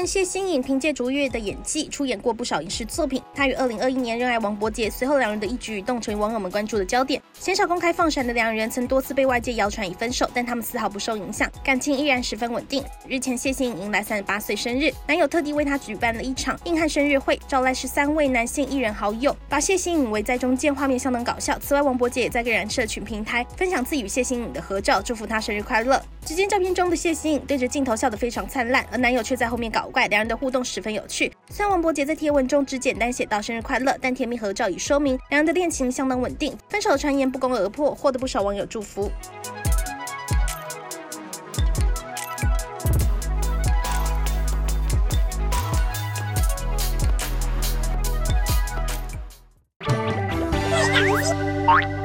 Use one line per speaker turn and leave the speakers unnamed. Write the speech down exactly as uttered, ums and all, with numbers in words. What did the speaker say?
谢欣颖凭借卓越的演技出演过不少影视作品，她于二零二一年认爱王柏杰，随后两人的一举一动成为网友们关注的焦点。鲜少公开放闪的两人曾多次被外界谣传已分手，但他们丝毫不受影响，感情依然十分稳定。日前谢欣颖迎来三十八岁生日，男友特地为她举办了一场硬汉生日会，招来十三位男性艺人好友，把谢欣颖围在中间，画面相当搞笑。此外，王柏杰也在个人社群平台分享自己与谢欣颖的合照，祝福她生日快乐。只见照片中的谢欣颖对着镜头笑得非常灿烂，而男友却在后面搞怪，两人的互动十分有趣。虽然王柏杰在贴文中只简单写到生日快乐，但甜蜜合照已说明两人的恋情相当稳定，分手的传言不攻而破，获得不少网友祝福。
Bye.